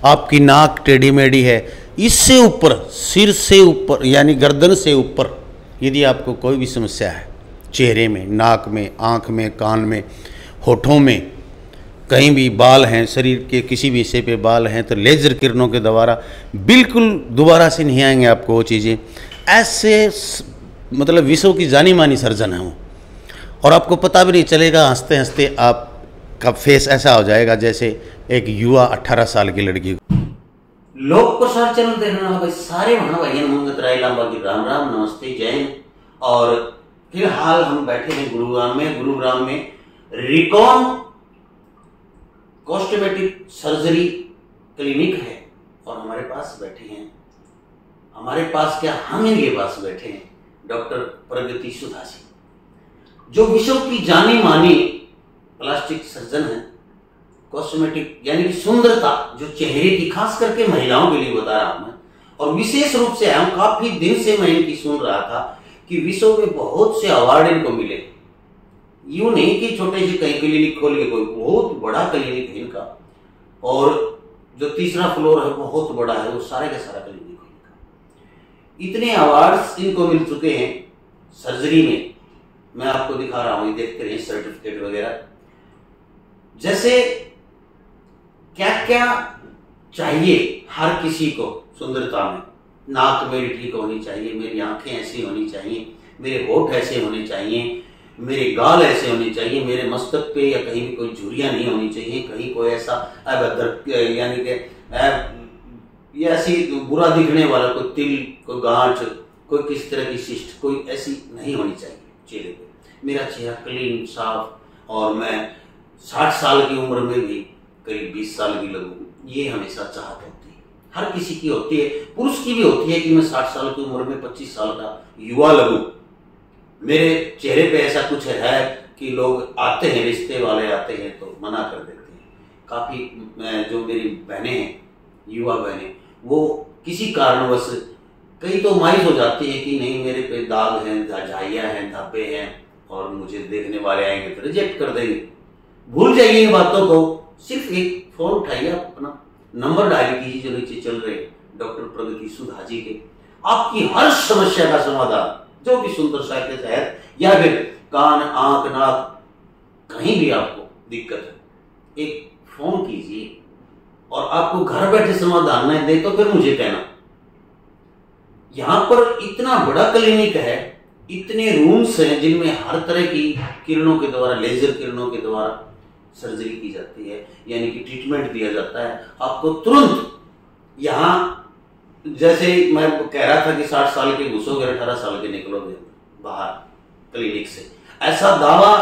आपकी नाक टेढ़ी मेढ़ी है, इससे ऊपर, सिर से ऊपर यानी गर्दन से ऊपर यदि आपको कोई भी समस्या है, चेहरे में, नाक में, आँख में, कान में, होठों में, कहीं भी बाल हैं, शरीर के किसी भी हिस्से पे बाल हैं, तो लेज़र किरणों के द्वारा बिल्कुल दोबारा से नहीं आएंगे आपको वो चीज़ें। ऐसे मतलब विश्व की जानी मानी सर्जन है वो, और आपको पता भी नहीं चलेगा, हंसते हंसते आपका फेस ऐसा हो जाएगा जैसे एक युवा 18 साल की लड़की। लोक प्रसार चैनल देखने वाले सारे भाइयों मंगत राय लांबा की राम राम, नमस्ते, जय हिंद। और फिलहाल हम बैठे हैं गुरुग्राम में रिकॉन कॉस्मेटिक सर्जरी क्लिनिक है, और हमारे पास बैठे हैं, हमारे पास क्या, हम इनके पास बैठे हैं डॉक्टर प्रगति सुधा जी, जो विश्व की जानी मानी प्लास्टिक सर्जन है। कॉस्मेटिक यानी कि सुंदरता, जो चेहरे की, खास करके महिलाओं के लिए बता रहा हूं मैं, और विशेष रूप से हम काफी दिन से मैं इनकी सुन रहा था कि विश्व में बहुत से अवार्ड इनको मिले। यूं नहीं कि छोटे से कहीं क्लिनिक खोल के, कोई बहुत बड़ा क्लिनिक है इनका, और जो तीसरा फ्लोर है बहुत बड़ा है, वो सारे का सारा क्लिनिक है इनका। इतने अवार्ड्स इनको मिल चुके हैं सर्जरी में, मैं आपको दिखा रहा हूं, ये देखते रहे सर्टिफिकेट वगैरह। जैसे क्या क्या चाहिए हर किसी को सुंदरता में, नाक मेरी ठीक होनी चाहिए, मेरी आंखें ऐसी होनी चाहिए, मेरे होठ ऐसे होने चाहिए, मेरे गाल ऐसे होने चाहिए, मेरे मस्तक पे या कहीं भी कोई झुर्रियां नहीं होनी चाहिए, कहीं कोई ऐसा अभद्र यानी कि ये ऐसी बुरा दिखने वाला कोई तिल, कोई गांठ, कोई किस तरह की शिष्ट, कोई ऐसी नहीं होनी चाहिए चेहरे पे। मेरा चेहरा क्लीन, साफ, और मैं 60 साल की उम्र में भी करीब 20 साल की लगूं, ये हमेशा चाहत होती है, हर किसी की होती है, पुरुष की भी होती है कि मैं 60 साल की उम्र में 25 साल का युवा लगूं। मेरे चेहरे पे ऐसा कुछ है कि लोग आते हैं, रिश्ते वाले आते हैं तो मना कर देते हैं। काफी जो मेरी बहनें हैं, युवा बहनें, वो किसी कारणवश कई तो मायूस हो जाती है कि नहीं मेरे पे दाग हैं, झाइयां हैं, धब्बे हैं, और मुझे देखने वाले आएंगे तो रिजेक्ट कर देंगे। भूल जाइए इन बातों को, सिर्फ एक फोन उठाइए, अपना नंबर डायल कीजिए जो नीचे चल रहे डॉक्टर प्रगति सुधा जी के, आपकी हर समस्या का समाधान, जो भी सुंदरता के तहत या फिर कान, आंख, नाक, कहीं भी आपको दिक्कत है, एक फोन कीजिए, और आपको घर बैठे समाधान नहीं दे तो फिर मुझे कहना। यहां पर इतना बड़ा क्लिनिक है, इतने रूम्स हैं जिनमें हर तरह की किरणों के द्वारा, लेजर किरणों के द्वारा सर्जरी की जाती है, यानी कि ट्रीटमेंट दिया जाता है आपको तुरंत। यहां जैसे मैं कह रहा था कि 60 साल के घुसोगे, 18 साल के निकलोगे बाहर क्लिनिक से, ऐसा दावा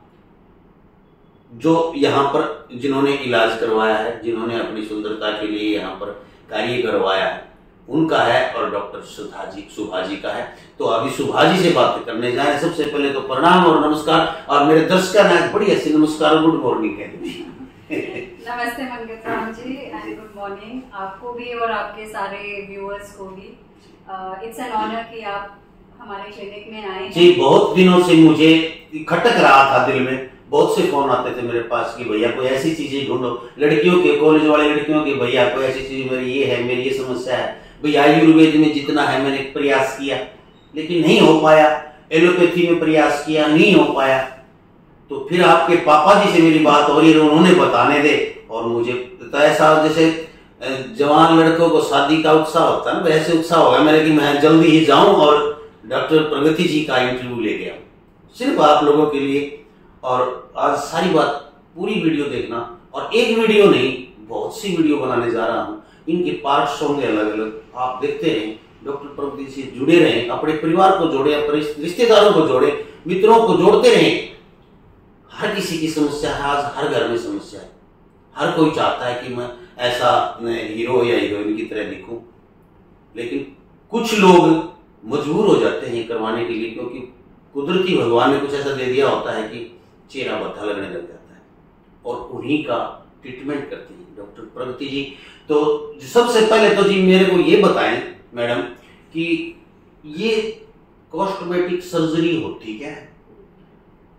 जो यहाँ पर जिन्होंने इलाज करवाया है, जिन्होंने अपनी सुंदरता के लिए यहाँ पर कार्य करवाया है, उनका है, और डॉक्टर सुभा जी का है। तो अभी सुभा जी से बात करने जा रहे हैं। सबसे पहले तो प्रणाम और नमस्कार, और मेरे दर्शकों ने बड़ी ऐसी नमस्कार और गुड मॉर्निंग कह दी। नमस्ते Mangat Ram ji, and good morning आपको भी और आपके सारे व्यूअर्स को भी। इट्स एन ऑनर कि आप हमारे क्लिनिक में आए जी। बहुत दिनों से मुझे खटक रहा था दिल में, बहुत से फोन आते थे मेरे पास कि भैया कोई ऐसी चीजें ढूंढो, लड़कियों के, कॉलेज वाले लड़कियों के, भैया कोई ऐसी चीज, मेरी ये है, मेरी ये समस्या है भैया। आयुर्वेद में जितना है मैंने प्रयास किया लेकिन नहीं हो पाया, एलोपैथी में प्रयास किया, नहीं हो पाया। तो फिर आपके पापा जी से मेरी बात हो रही है, उन्होंने बताने दे, और मुझे तो ऐसा जैसे जवान लड़कों को शादी का उत्साह होता है ना, वैसे उत्साह हो गया मेरे कि मैं जल्दी ही जाऊं और डॉक्टर प्रगति जी का इंटरव्यू ले गया, सिर्फ आप लोगों के लिए। और आज सारी बात, पूरी वीडियो देखना, और एक वीडियो नहीं, बहुत सी वीडियो बनाने जा रहा हूं, इनके पार्ट्स होंगे अलग अलग, आप देखते रहें, डॉक्टर प्रगति से जुड़े रहें, अपने परिवार को जोड़े, अपने रिश्तेदारों को जोड़े, मित्रों को जोड़ते रहें। हर किसी की समस्या है, आज हर घर में समस्या है, हर कोई चाहता है कि मैं ऐसा हीरो या हीरोइन की तरह दिखूं, लेकिन कुछ लोग मजबूर हो जाते हैं करवाने के लिए, क्योंकि कुदरती भगवान ने कुछ ऐसा दे दिया होता है कि चेहरा भद्दा लगने लग जाता है, और उन्हीं का ट्रीटमेंट करती है डॉक्टर प्रगति जी। तो सबसे पहले तो जी मेरे को ये बताएं मैडम कि ये कॉस्मेटिक सर्जरी होती क्या है,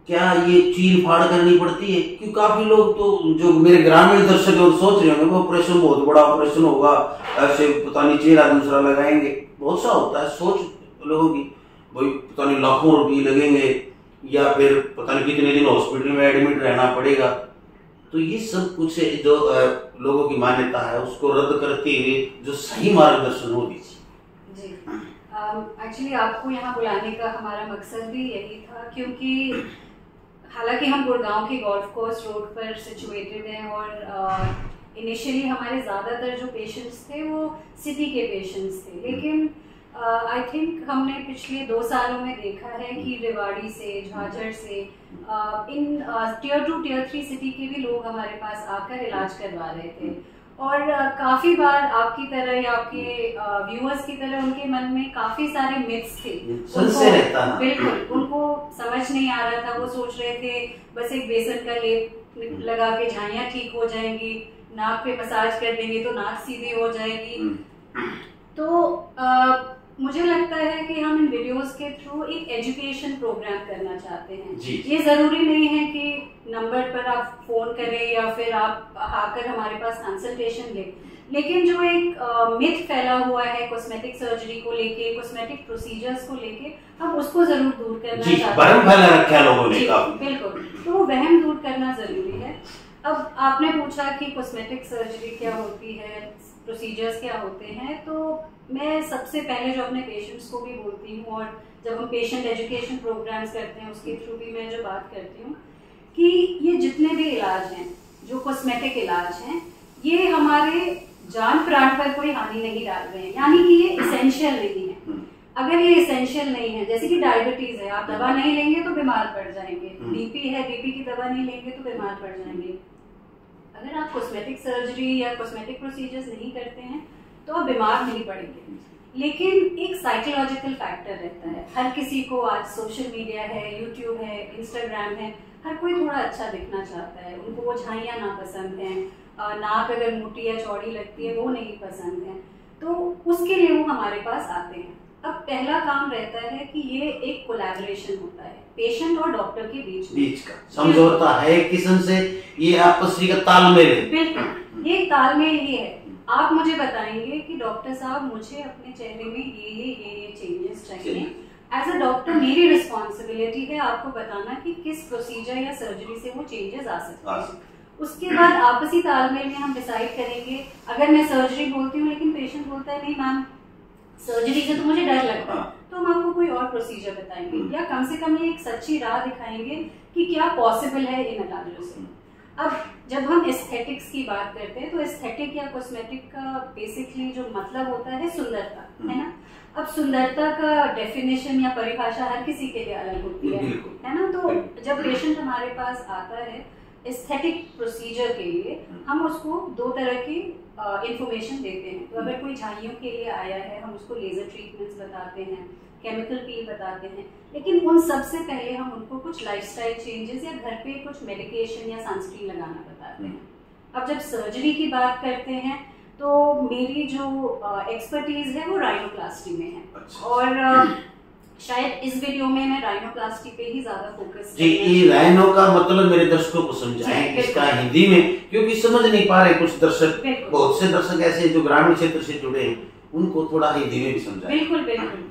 क्या ये चीर फाड़ करनी पड़ती है? क्योंकि काफी लोग तो जो मेरे ग्रामीण दर्शक है सोच रहे होंगे वो ऑपरेशन बहुत बड़ा ऑपरेशन होगा, ऐसे पता नहीं चेहरा दूसरा लगाएंगे, बहुत सा होता है सोच लोगों की, भाई पता नहीं लाखों रुपये लगेंगे या फिर पता नहीं कितने दिन हॉस्पिटल में एडमिट रहना पड़ेगा। तो ये सब कुछ जो लोगों की मान्यता है उसको रद्द करते हुए जो सही मार्गदर्शन हो दीजिए। जी, एक्चुअली आपको यहाँ बुलाने का हमारा मकसद भी यही था, क्योंकि हालांकि हम गुड़गांव के गोल्फ कोर्स रोड पर सिचुएटेड हैं और इनिशियली हमारे ज़्यादातर जो पेशेंट्स थे वो सिटी के पेशेंट्स थे, लेकिन आई थिंक हमने पिछले 2 सालों में देखा है कि रेवाड़ी से, झाझड़ से, इन टियर 2 टियर 3 सिटी के भी लोग हमारे पास आकर इलाज करवा रहे थे और काफ़ी बार आपकी तरह या आपके व्यूअर्स की तरह उनके मन में काफ़ी सारे मिथ्स थे, बिल्कुल उनको समझ नहीं आ रहा था। वो सोच रहे थे बस एक बेसन का लेप लगा के झाइयाँ ठीक हो जाएंगी, नाक पे मसाज कर देंगे तो नाक सीधी हो जाएगी। तो मुझे लगता है कि हम इन वीडियोस के थ्रू एक एजुकेशन प्रोग्राम करना चाहते हैं। ये जरूरी नहीं है कि नंबर पर आप फोन करें या फिर आप आकर हमारे पास कंसल्टेशन लें, लेकिन जो एक मिथ फैला हुआ है कॉस्मेटिक सर्जरी को लेके, कॉस्मेटिक प्रोसीजर्स को लेके, हम उसको जरूर दूर करना चाहते हैं। बिल्कुल, तो वहम दूर करना जरूरी है। अब आपने पूछा कि कॉस्मेटिक सर्जरी क्या होती है, प्रोसीजर्स क्या होते हैं, तो मैं सबसे पहले जो अपने पेशेंट्स को भी बोलती हूँ और जब हम पेशेंट एजुकेशन प्रोग्राम्स करते हैं उसके थ्रू भी मैं जो बात करती हूँ कि ये जितने भी इलाज हैं, जो कॉस्मेटिक इलाज हैं, ये हमारे जान प्राण पर कोई हानि नहीं डाल रहे हैं, यानी कि ये इसेंशियल नहीं है। अगर ये इसेंशियल नहीं है, जैसे कि डायबिटीज है, आप दवा नहीं लेंगे तो बीमार पड़ जाएंगे, बीपी है, बीपी की दवा नहीं लेंगे तो बीमार पड़ जाएंगे। अगर आप कॉस्मेटिक सर्जरी या कॉस्मेटिक प्रोसीजर्स नहीं करते हैं तो आप बीमार नहीं पड़ेंगे, लेकिन एक साइकोलॉजिकल फैक्टर रहता है। हर किसी को आज सोशल मीडिया है, यूट्यूब है, इंस्टाग्राम है, हर कोई थोड़ा अच्छा दिखना चाहता है, उनको वो झाइयाँ ना पसंद हैं, नाक अगर मोटी या चौड़ी लगती है वो नहीं पसंद है, तो उसके लिए वो हमारे पास आते हैं। अब पहला काम रहता है कि ये एक कोलैबोरेशन होता है पेशेंट और डॉक्टर के बीच का समझौता है, किस्म से ये आपसी का तालमेल है। बिल्कुल, ये तालमेल ही है। आप मुझे बताएंगे कि डॉक्टर साहब मुझे अपने चेहरे में ये चेंजेस चाहिए। एज अ डॉक्टर मेरी रिस्पॉन्सिबिलिटी है आपको बताना कि किस प्रोसीजर या सर्जरी से वो चेंजेस आ सकते हैं। उसके बाद आपसी तालमेल में हम डिसाइड करेंगे। अगर मैं सर्जरी बोलती हूँ लेकिन पेशेंट बोलता है नहीं मैम सर्जरी से तो मुझे डर लगता है, तो हम आपको कोई और प्रोसीजर बताएंगे या कम से कम ये एक सच्ची राह दिखाएंगे कि क्या पॉसिबल है इन इलाजों से। अब जब हम एस्थेटिक्स की बात करते हैं तो एस्थेटिक या कॉस्मेटिक का बेसिकली जो मतलब होता है सुंदरता, है ना। अब सुंदरता का डेफिनेशन या परिभाषा हर किसी के लिए अलग होती है ना। तो जब पेशेंट हमारे पास आता है एस्थेटिक प्रोसीजर के लिए, हम उसको 2 तरह की इंफॉर्मेशन देते हैं। तो अगर कोई झाइयों के लिए आया है हम उसको लेजर ट्रीटमेंट्स बताते हैं, केमिकल पील बताते हैं, लेकिन उन सबसे पहले हम उनको कुछ लाइफस्टाइल चेंजेस या घर पे कुछ मेडिकेशन या सनस्क्रीन लगाना बताते हैं। अब जब सर्जरी की बात करते हैं तो मेरी जो एक्सपर्टीज है वो राइनोप्लास्टी में है और शायद इस वीडियो में मैं राइनोप्लास्टी पे ही ज्यादा फोकस जी। ये राइनो का मतलब मेरे दर्शकों को समझाएं इसका हिंदी में, क्योंकि समझ नहीं पा रहे कुछ दर्शक, बहुत से दर्शक ऐसे जो ग्रामीण क्षेत्र से जुड़े हैं, उनको थोड़ा हिंदी में भी समझाएं। बिल्कुल बिल्कुल।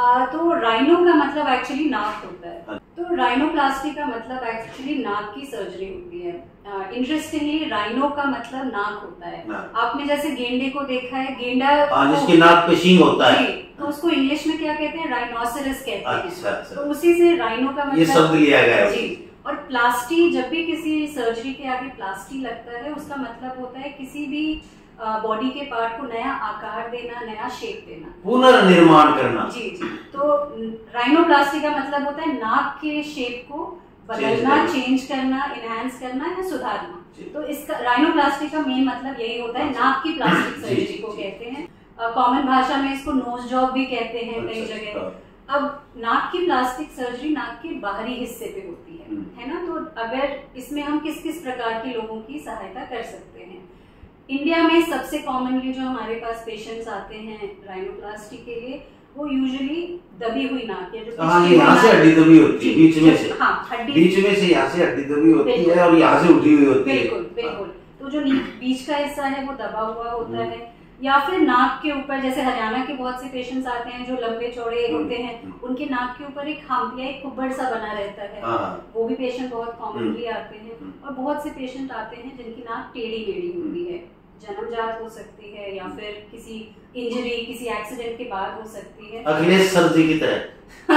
तो राइनो का मतलब एक्चुअली नाक होता है, तो राइनोप्लास्टी का मतलब एक्चुअली नाक की सर्जरी होती है। इंटरेस्टिंगली राइनो का मतलब नाक होता है। आपने जैसे गेंडे को देखा है, गेंडा जिसके नाक पे सींग होता है, तो उसको इंग्लिश में क्या कहते हैं, राइनोसेरस कहते हैं। अच्छा। तो उसी से राइनो का मतलब ये शब्द लिया गया है जी। और प्लास्टी, जब भी किसी सर्जरी के आगे प्लास्टी लगता है उसका मतलब होता है किसी भी बॉडी के पार्ट को नया आकार देना, नया शेप देना, पुनर्निर्माण करना। जी जी। तो राइनोप्लास्टी का मतलब होता है नाक के शेप को बदलना, चेंज करना, इनहैंस करना या सुधारना। तो इसका राइनोप्लास्टी का मेन मतलब यही होता है, नाक की प्लास्टिक सर्जरी को कहते हैं। कॉमन भाषा में इसको नोज जॉब भी कहते हैं कई जगह। अब नाक की प्लास्टिक सर्जरी नाक के बाहरी हिस्से पे होती है ना। तो अगर इसमें हम किस किस प्रकार के लोगों की सहायता कर सकते हैं, इंडिया में सबसे कॉमनली जो हमारे पास पेशेंट्स आते हैं राइनोप्लास्टी के लिए, वो यूजुअली दबी हुई नाक है, जो यहाँ से हड्डी दबी होती है बीच में से, हाँ हड्डी बीच में से यहाँ से हड्डी दबी होती है और यहाँ से उठी हुई होती है। बिल्कुल बिल्कुल। तो जो बीच का हिस्सा है वो दबा हुआ होता है, या फिर नाक के ऊपर, जैसे हरियाणा के बहुत से पेशेंट्स आते हैं जो लंबे चौड़े होते हैं, उनके नाक के ऊपर एक हम्प या एक कुब्बड़ सा बना रहता है, वो भी पेशेंट बहुत कॉमनली आते हैं। और बहुत से पेशेंट आते हैं जिनकी नाक टेढ़ी मेढ़ी होती है, जन्मजात हो सकती है या फिर किसी इंजरी, किसी एक्सीडेंट के बाद हो सकती है, अखिलेश सर जी की तरह।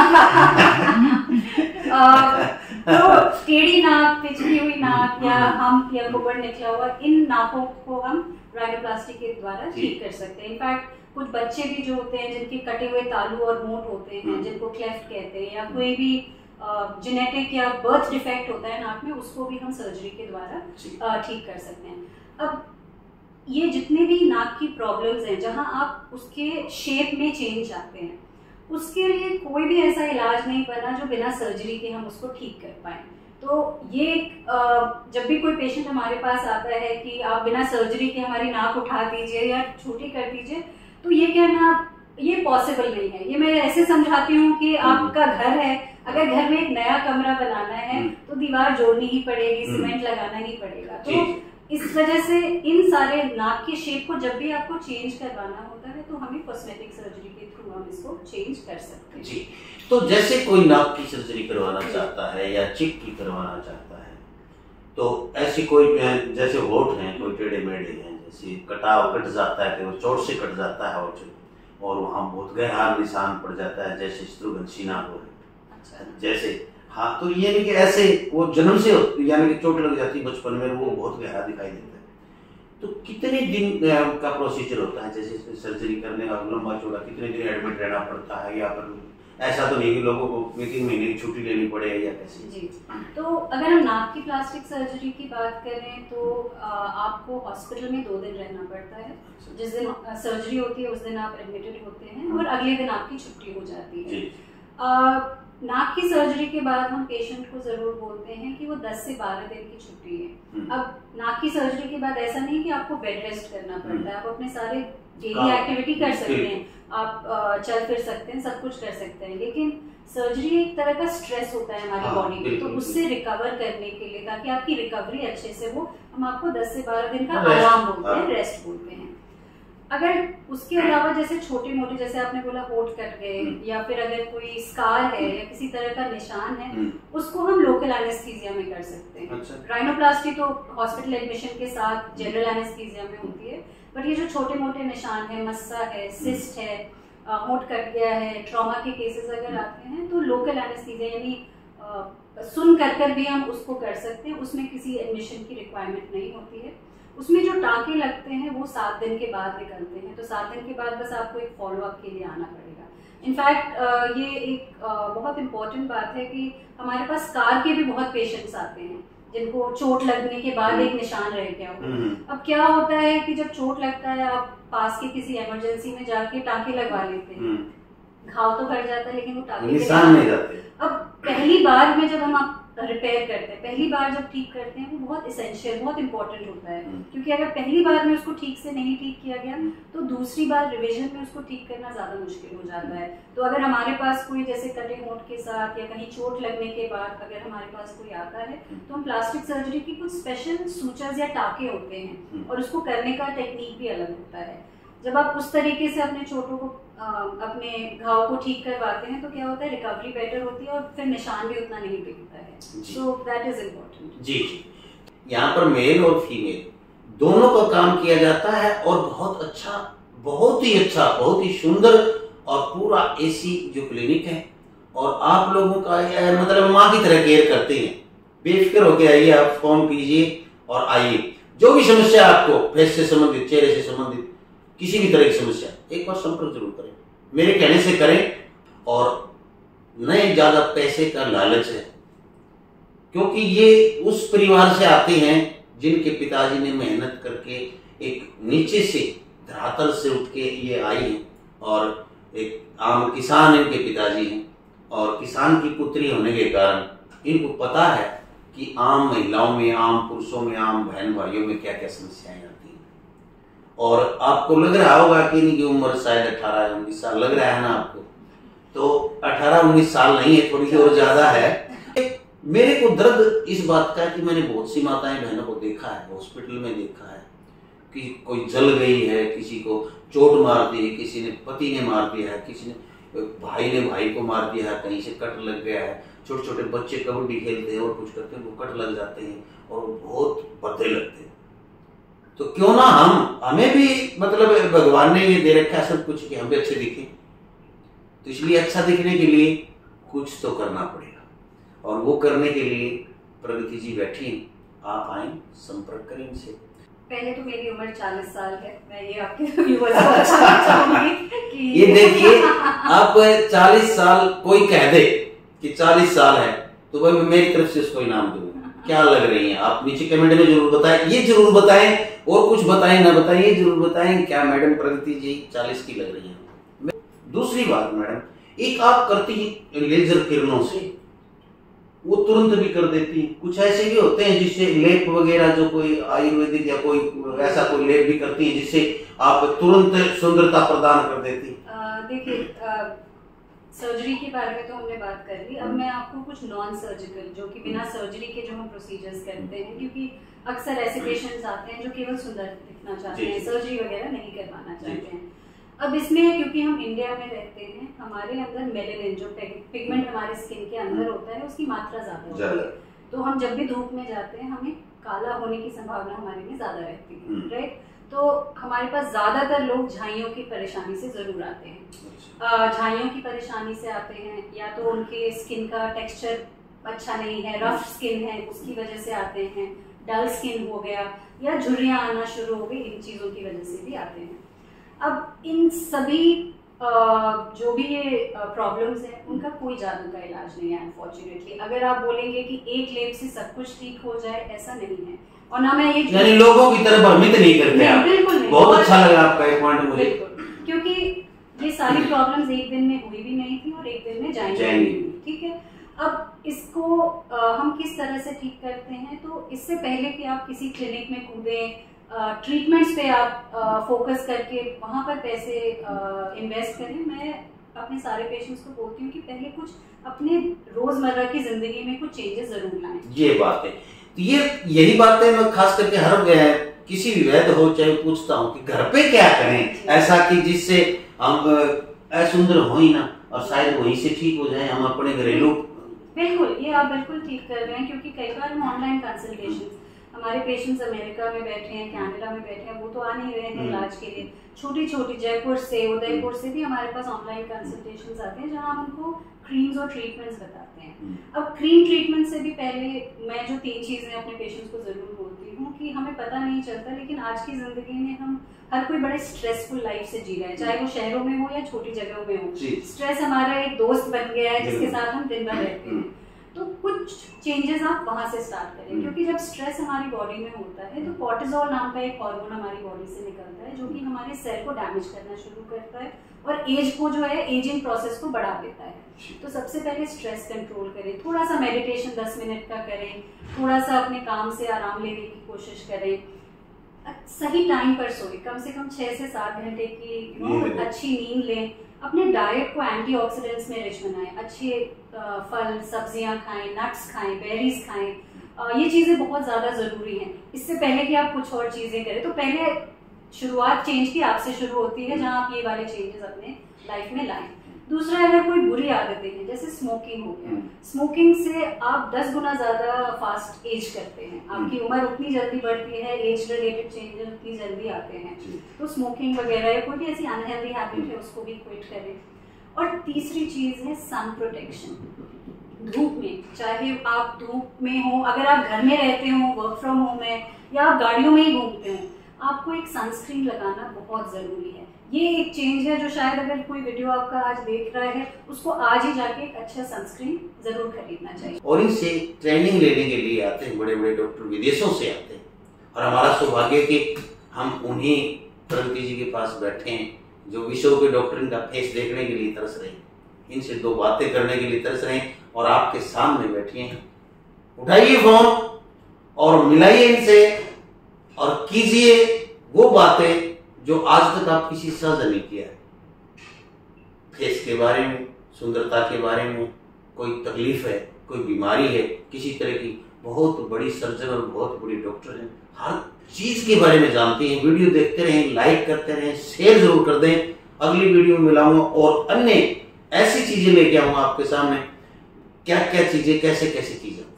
तो टेढ़ी नाक, पिछली हुई नाक या हम्प या कुब्बड़ निकला हुआ, इन नाकों को हम राइनोप्लास्टी के द्वारा ठीक कर सकते हैं। इनफैक्ट कुछ बच्चे भी जो होते हैं जिनके कटे हुए तालू और होंठ होते हैं, जिनको क्लेफ्ट कहते हैं, या कोई भी जेनेटिक या बर्थ डिफेक्ट होता है नाक में, उसको भी हम सर्जरी के द्वारा ठीक कर सकते हैं। अब ये जितने भी नाक की प्रॉब्लम्स हैं जहां आप उसके शेप में चेंज चाहते हैं, उसके लिए कोई भी ऐसा इलाज नहीं बना जो बिना सर्जरी के हम उसको ठीक कर पाए। तो ये जब भी कोई पेशेंट हमारे पास आता है कि आप बिना सर्जरी के हमारी नाक उठा दीजिए या छोटी कर दीजिए, तो ये कहना ये पॉसिबल नहीं है। ये मैं ऐसे समझाती हूँ कि आपका घर है, अगर घर में एक नया कमरा बनाना है तो दीवार जोड़नी ही पड़ेगी, सीमेंट लगाना ही पड़ेगा। तो इस वजह से इन सारे नाक के शेप को जब भी आपको चेंज करवाना होता है तो हमें कॉस्मेटिक सर्जरी के थ्रू हम इसको चेंज कर सकते हैं। जी, तो जैसे कोई नाक की सर्जरी करवाना चाहता है या चिक की करवाना चाहता है, तो ऐसी कोई, जैसे होठ हैं कोई टेढ़े मेढ़े हैं, जैसे कट जाता है, वो चोट से कट जाता है होठ और वहाँ बहुत गहरा निशान पड़ जाता है, जैसे शत्रुघ्न सिन्हा को है, जैसे, हाँ, तो ये नहीं कि ऐसे वो जन्म से यानी कि चोट लग जाती है बचपन में, वो बहुत गहरा दिखाई देता है। तो कितने दिन का प्रोसीजर होता है, जैसे सर्जरी करने का लंबा चौड़ा, कितने दिन एडमिट रहना पड़ता है, या फिर ऐसा तो नहीं कि लोगों को 1 महीने की छुट्टी लेनी पड़े या कैसे? जी, तो अगर हम नाक की प्लास्टिक सर्जरी की बात करें तो आपको हॉस्पिटल में 2 दिन रहना पड़ता है। जिस दिन सर्जरी होती है उस दिन आप एडमिटेड होते हैं और अगले दिन आपकी छुट्टी हो जाती है। नाक की सर्जरी के बाद हम पेशेंट को जरूर बोलते हैं कि वो 10 से 12 दिन की छुट्टी है। अब नाक की सर्जरी के बाद ऐसा नहीं कि आपको बेड रेस्ट करना पड़ता है, आप अपने सारे डेली एक्टिविटी कर सकते हैं, आप चल फिर सकते हैं, सब कुछ कर सकते हैं, लेकिन सर्जरी एक तरह का स्ट्रेस होता है हमारी बॉडी पे, तो उससे रिकवर करने के लिए, ताकि आपकी रिकवरी अच्छे से हो, हम आपको 10 से 12 दिन का आराम बोलते हैं, रेस्ट बोलते हैं। अगर उसके अलावा जैसे छोटे मोटे, जैसे आपने बोला होठ कट गए, या फिर अगर कोई स्कार है या किसी तरह का निशान है, उसको हम लोकल एनेस्थीसिया में कर सकते हैं। अच्छा। राइनोप्लास्टी तो हॉस्पिटल एडमिशन के साथ जनरल एनेस्थीसिया में होती है, बट ये जो छोटे मोटे निशान है, मस्सा है, सिस्ट है, होठ कट गया है, ट्रॉमा के केसेस अगर आते हैं, तो लोकल एनेस्थीसिया यानी सुन कर भी हम उसको कर सकते हैं, उसमें किसी एडमिशन की रिक्वायरमेंट नहीं होती है। उसमें जो टाँके लगते हैं वो 7 दिन के बाद निकलते हैं, तो 7 दिन के बाद बस आपको एक फॉलो अप के लिए आना पड़ेगा। इनफैक्ट ये एक बहुत इम्पोर्टेंट बात है कि हमारे पास स्कार के भी बहुत पेशेंट्स आते हैं जिनको चोट लगने के बाद एक निशान रह गया हो। अब क्या होता है कि जब चोट लगता है आप पास के किसी इमरजेंसी में जाके टाँके लगवा लेते हैं, घाव तो भर जाता है लेकिन वो टाँके निशान नहीं जाते। अब पहली बार में जब हम आप रिपेयर करते हैं, पहली बार जब ठीक करते हैं, वो बहुत इसेंशियल, बहुत इंपॉर्टेंट होता है, क्योंकि अगर पहली बार में उसको ठीक से नहीं ठीक किया गया तो दूसरी बार रिवीजन में उसको ठीक करना ज्यादा मुश्किल हो जाता है। तो अगर हमारे पास कोई जैसे कटे होंठ के साथ या कहीं चोट लगने के बाद अगर हमारे पास कोई आता है, तो हम प्लास्टिक सर्जरी की कुछ स्पेशल सूचर्स या टाँके होते हैं और उसको करने का टेक्निक भी अलग होता है। जब आप उस तरीके से अपने चोटों को, अपने घाव को ठीक करवाते हैं, तो क्या होता है, रिकवरी बेटर होती है और फिर निशान भी उतना नहीं दिखता है। So that is important. जी, यहाँ पर मेल और फीमेल दोनों का काम किया जाता है और बहुत अच्छा, बहुत ही अच्छा, बहुत ही सुंदर और पूरा एसी जो क्लिनिक है, और आप लोगों का मतलब माँ की तरह केयर करते हैं। बेफिक्र होके आइए, आप फोन कीजिए और आइए। जो भी समस्या आपको फेस से संबंधित, चेहरे से संबंधित, किसी भी तरह की समस्या, एक बार संपर्क जरूर करें, मेरे कहने से करें। और नहीं ज्यादा पैसे का लालच है, क्योंकि ये उस परिवार से आते हैं जिनके पिताजी ने मेहनत करके एक नीचे से धरातल से उठ के ये आई हैं, और एक आम किसान इनके पिताजी हैं, और किसान की पुत्री होने के कारण इनको पता है कि आम महिलाओं में, आम पुरुषों में, आम बहन भाइयों में क्या क्या समस्याएं आती हैं। और आपको लग रहा होगा कि इनकी उम्र शायद 18-19 साल लग रहा है ना आपको, तो 18-19 साल नहीं है, थोड़ी सी और ज्यादा है। मेरे को दर्द इस बात का है कि मैंने बहुत सी माताएं बहनों को देखा है, हॉस्पिटल में देखा है कि कोई जल गई है, किसी को चोट मार दी, किसी ने पति ने मार दिया है, किसी ने भाई ने भाई को मार दिया है, कहीं से कट लग गया है। छोटे छोटे बच्चे कबड्डी खेलते हैं और कुछ करते हैं, वो कट लग जाते हैं और बहुत भद्दे लगते हैं। तो क्यों ना हमें भी मतलब भगवान ने ये दे रखा है सब कुछ कि हम भी अच्छे दिखें, तो इसलिए अच्छा दिखने के लिए कुछ तो करना पड़ेगा और वो करने के लिए प्रगति जी बैठी हैं, आप आए, संपर्क करें इनसे। पहले तो मेरी उम्र 40 साल है, मैं ये आपके व्यूअर्स को बताना चाहूंगी कि ये देखिए आप 40 साल कोई कह दे कि 40 साल है तो भाई मेरी तरफ से उसको इनाम दूंगा। क्या लग रही है आप नीचे कमेंट में जरूर बताएं, ये जरूर बताएं, और कुछ बताएं ना बताएं, ये जरूर बताएं क्या मैडम प्रगति जी 40 की लग रही है। दूसरी बात मैडम, एक आप करती लेजर किरणों से, वो तुरंत भी कर देती। कुछ ऐसे भी होते हैं जिससे लेप वगैरह, जो कोई आयुर्वेदिक या कोई ऐसा कोई लेप भी करती है जिससे आप तुरंत सुंदरता प्रदान कर देती। देखिए सर्जरी के बारे में तो हमने बात कर ली, अब मैं आपको कुछ नॉन सर्जिकल, जो कि बिना सर्जरी के जो हम प्रोसीजर्स करते हैं, क्योंकि अक्सर ऐसे पेशेंट्स आते हैं जो केवल सुंदर दिखना चाहते हैं, सर्जरी वगैरह नहीं करवाना चाहते हैं। अब इसमें क्योंकि हम इंडिया में रहते हैं, हमारे अंदर मेलेनिन जो पिगमेंट हमारे स्किन के अंदर होता है उसकी मात्रा ज्यादा होती है, तो हम जब भी धूप में जाते हैं हमें काला होने की संभावना हमारे में ज्यादा रहती है, राइट। तो हमारे पास ज्यादातर लोग झाइयों की परेशानी से जरूर आते हैं। झाइयों की परेशानी से आते हैं, या तो उनके स्किन का टेक्सचर अच्छा नहीं है, रफ स्किन है, उसकी वजह से आते हैं, डल स्किन हो गया, या झुर्रियां आना शुरू हो गई, इन चीजों की वजह से भी आते हैं। अब इन सभी जो भी ये प्रॉब्लम्स हैं उनका कोई जादू का इलाज नहीं है अनफॉर्चुनेटली। अगर आप बोलेंगे कि एक लेप से सब कुछ ठीक हो जाए, ऐसा नहीं है। और ना मैं ये यानी लोगों की तरह भ्रमित नहीं करते आप। बिल्कुल नहीं। बहुत अच्छा लगा आपका ये पॉइंट मुझे, क्योंकि ये सारी प्रॉब्लम्स एक दिन में हुई भी नहीं थी और एक दिन में जाएंगी, ठीक है। अब इसको हम किस तरह से ठीक करते हैं, तो इससे पहले कि आप किसी क्लिनिक में कूदें, ट्रीटमेंट्स पे आप फोकस करके वहां पर पैसे इन्वेस्ट करें, मैं अपने सारे पेशेंट्स को बोलती हूँ कि पहले कुछ अपने रोजमर्रा की जिंदगी में कुछ चेंजेस जरूर लाएं। ये बात है, तो यही बात है, मैं खास करके हर किसी भी वैद्य हो चाहे पूछता हूँ कि घर पे क्या करें ऐसा कि जिससे हम असुंदर हो ही ना, और शायद वहीं से ठीक हो जाए हम अपने घरेलू। बिल्कुल, ये आप बिल्कुल ठीक कर रहे हैं, क्योंकि कई बार हम ऑनलाइन कंसल्टेशन, हमारे पेशेंट्स अमेरिका में बैठे हैं, कनाडा में बैठे हैं, वो तो आ नहीं रहे हैं इलाज के लिए। छोटी छोटी जयपुर से, उदयपुर से भी हमारे पास ऑनलाइन कंसल्टेशंस आते हैं जहां हम उनको क्रीम्स और ट्रीटमेंट्स बताते हैं। अब क्रीम ट्रीटमेंट से भी पहले मैं जो 3 चीजें अपने पेशेंट्स को जरूर बोलती हूँ कि हमें पता नहीं चलता, लेकिन आज की जिंदगी में हम हर कोई बड़े स्ट्रेसफुल लाइफ से जी रहे हैं, चाहे वो शहरों में हो या छोटी जगहों में हो। स्ट्रेस हमारा एक दोस्त बन गया है जिसके साथ हम दिन भर रहते हैं। तो कुछ चेंजेस आप वहां से स्टार्ट करें, क्योंकि जब स्ट्रेस हमारी बॉडी में होता है तो कॉर्टिसोल नाम का एक हार्मोन हमारी बॉडी से निकलता है, जो कि हमारे सेल को डैमेज करना शुरू करता है और एज को जो है एजिंग प्रोसेस को बढ़ा देता है। तो सबसे पहले स्ट्रेस कंट्रोल करें, थोड़ा सा मेडिटेशन 10 मिनट का करें, थोड़ा सा अपने काम से आराम लेने की कोशिश करें, सही टाइम पर सोए, कम से कम 6 से 7 घंटे की अच्छी नींद लें, अपने डाइट को एंटीऑक्सीडेंट्स में रिच बनाएं, अच्छे फल सब्जियां खाएं, नट्स खाएं, बेरीज खाएं, ये चीजें बहुत ज्यादा जरूरी हैं। इससे पहले कि आप कुछ और चीजें करें, तो पहले शुरुआत चेंज की आपसे शुरू होती है, जहां आप ये वाले चेंजेस अपने लाइफ में लाएं। दूसरा, अगर कोई बुरी आदतें हैं जैसे स्मोकिंग हो गया, स्मोकिंग से आप 10 गुना ज्यादा फास्ट एज करते हैं, आपकी उम्र उतनी जल्दी बढ़ती है, एज रिलेटेड चेंजेस उतनी जल्दी आते हैं। तो स्मोकिंग वगैरह या कोई भी ऐसी अनहेल्दी हैबिट है उसको भी क्विट करें। और तीसरी चीज है सन प्रोटेक्शन। धूप में, चाहे आप धूप में हो, अगर आप घर में रहते हो, वर्क फ्रॉम होम है, या आप गाड़ियों में ही घूमते हो, आपको एक सनस्क्रीन लगाना बहुत जरूरी है। ये एक चेंज है जो शायद अगर कोई वीडियो आपका आज देख रहा है उसको आज ही जाके एक अच्छा सनस्क्रीन जरूर खरीदना चाहिए। और इनसे ट्रेनिंग लेने के लिए आते हैं बड़े बड़े डॉक्टर, विदेशों से आते हैं, और हमारा सौभाग्य कि हम उन्हीं प्रगति जी के पास बैठे हैं जो विश्व के डॉक्टर का फेस देखने के लिए तरस रहे हैं, इनसे 2 बातें करने के लिए तरस रहे हैं, और आपके सामने बैठे हैं। उठाइए फोन और मिलाइए इनसे और कीजिए वो बातें जो आज तक आप किसी से साझा नहीं किया है। फेस के बारे में सुंदरता के बारे में कोई तकलीफ है, कोई बीमारी है, किसी तरह की, बहुत बड़ी सर्जन और बहुत बड़ी डॉक्टर हैं, हर चीज के बारे में जानती हैं। वीडियो देखते रहें, लाइक करते रहें, शेयर जरूर कर दें। अगली वीडियो में मिलाऊंगा और अन्य ऐसी चीजें लेके आऊंगा आपके सामने, क्या क्या चीजें कैसे कैसे की जाती।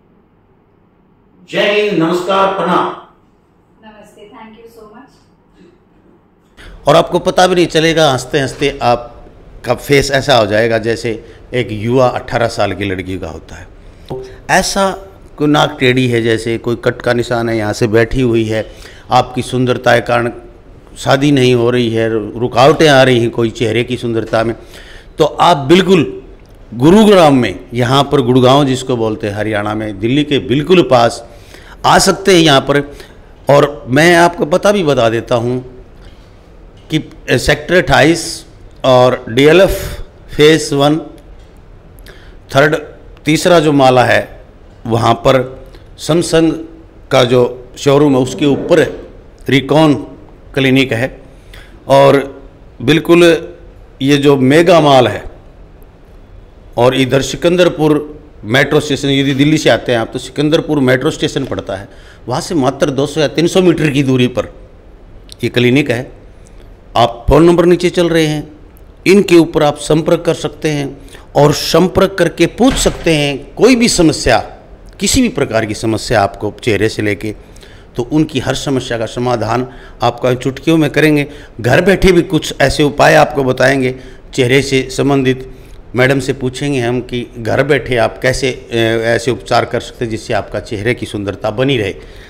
जय हिंद, नमस्कार, प्रणाम। नमस्ते, थैंक यू सो मच। और आपको पता भी नहीं चलेगा, हंसते हंसते आपका फेस ऐसा हो जाएगा जैसे एक युवा 18 साल की लड़की का होता है। ऐसा कोई नाक टेढ़ी है, जैसे कोई कट का निशान है, यहाँ से बैठी हुई है, आपकी सुंदरता के कारण शादी नहीं हो रही है, रुकावटें आ रही हैं कोई चेहरे की सुंदरता में, तो आप बिल्कुल गुरुग्राम में, यहाँ पर गुड़गांव जिसको बोलते हैं हरियाणा में, दिल्ली के बिल्कुल पास आ सकते हैं यहाँ पर। और मैं आपको बता देता हूँ कि सेक्टर 28 और DLF फेस 1 3rd तीसरा जो माला है, वहाँ पर सैमसंग का जो शोरूम है उसके ऊपर रिकॉन क्लिनिक है। और बिल्कुल ये जो मेगा मॉल है, और इधर सिकंदरपुर मेट्रो स्टेशन, यदि दिल्ली से आते हैं आप तो सिकंदरपुर मेट्रो स्टेशन पड़ता है, वहाँ से मात्र 200 या 300 मीटर की दूरी पर ये क्लिनिक है। आप फ़ोन नंबर नीचे चल रहे हैं, इनके ऊपर आप संपर्क कर सकते हैं और संपर्क करके पूछ सकते हैं कोई भी समस्या, किसी भी प्रकार की समस्या आपको चेहरे से लेके, तो उनकी हर समस्या का समाधान आपका चुटकियों में करेंगे। घर बैठे भी कुछ ऐसे उपाय आपको बताएंगे चेहरे से संबंधित। मैडम से पूछेंगे हम कि घर बैठे आप कैसे ऐसे उपचार कर सकते हैं जिससे आपका चेहरे की सुंदरता बनी रहे।